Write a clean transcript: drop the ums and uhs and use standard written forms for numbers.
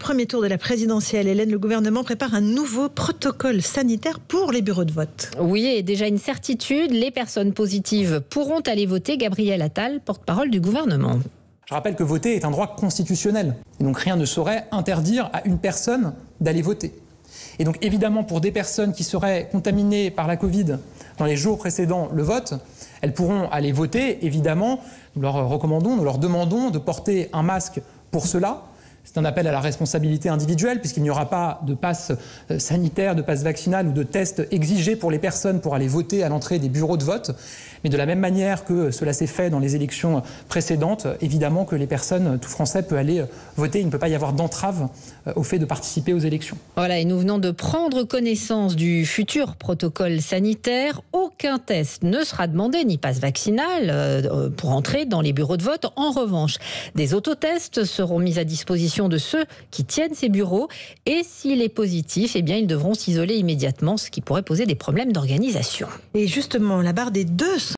premier tour de la présidentielle, Hélène, le gouvernement prépare un nouveau protocole sanitaire pour les bureaux de vote. Oui, et déjà une certitude, les personnes positives pourront aller voter. Gabriel Attal, porte-parole du gouvernement. Je rappelle que voter est un droit constitutionnel. Et donc rien ne saurait interdire à une personne d'aller voter. Et donc évidemment, pour des personnes qui seraient contaminées par la Covid dans les jours précédant le vote, elles pourront aller voter. Évidemment, nous leur recommandons, nous leur demandons de porter un masque pour cela. C'est un appel à la responsabilité individuelle puisqu'il n'y aura pas de passe sanitaire, de passe vaccinal ou de test exigé pour les personnes pour aller voter à l'entrée des bureaux de vote. Mais de la même manière que cela s'est fait dans les élections précédentes, évidemment que les personnes, tout Français peut aller voter. Il ne peut pas y avoir d'entrave au fait de participer aux élections. Voilà, et nous venons de prendre connaissance du futur protocole sanitaire. Aucun test ne sera demandé, ni passe vaccinal, pour entrer dans les bureaux de vote. En revanche, des autotests seront mis à disposition de ceux qui tiennent ces bureaux. Et s'il est positif, eh bien, ils devront s'isoler immédiatement, ce qui pourrait poser des problèmes d'organisation. Et justement, la barre des 200